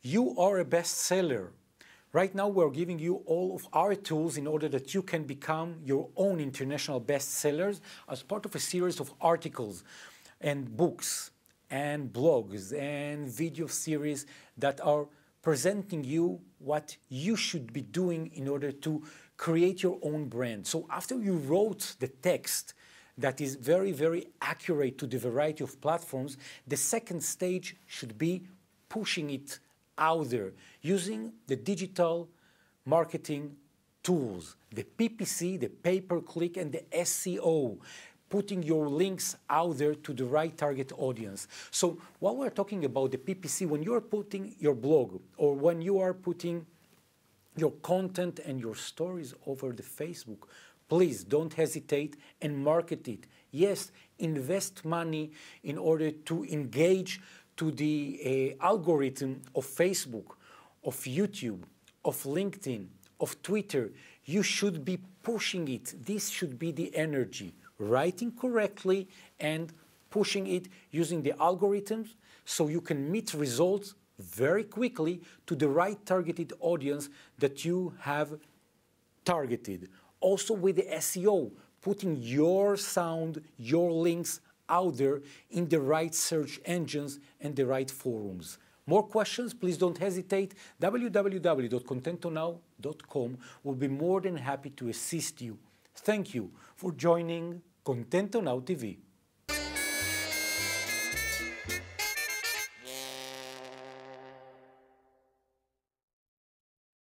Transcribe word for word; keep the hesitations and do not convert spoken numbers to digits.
You are a bestseller. Right now we're giving you all of our tools in order that you can become your own international bestsellers as part of a series of articles and books and blogs and video series that are presenting you what you should be doing in order to create your own brand. So after you wrote the text that is very, very accurate to the variety of platforms, the second stage should be pushing it out there using the digital marketing tools, the P P C, the pay-per-click, and the S E O, putting your links out there to the right target audience. So while we're talking about the P P C, when you're putting your blog or when you are putting your content and your stories over the Facebook, please don't hesitate and market it. Yes, invest money in order to engage to the uh, algorithm of Facebook, of YouTube, of LinkedIn, of Twitter. You should be pushing it. This should be the energy. Writing correctly and pushing it using the algorithms so you can meet results very quickly to the right targeted audience that you have targeted. Also with the S E O, putting your sound, your links out there in the right search engines and the right forums. More questions? Please don't hesitate. w w w dot contento now dot com will be more than happy to assist you. Thank you for joining Contento Now T V.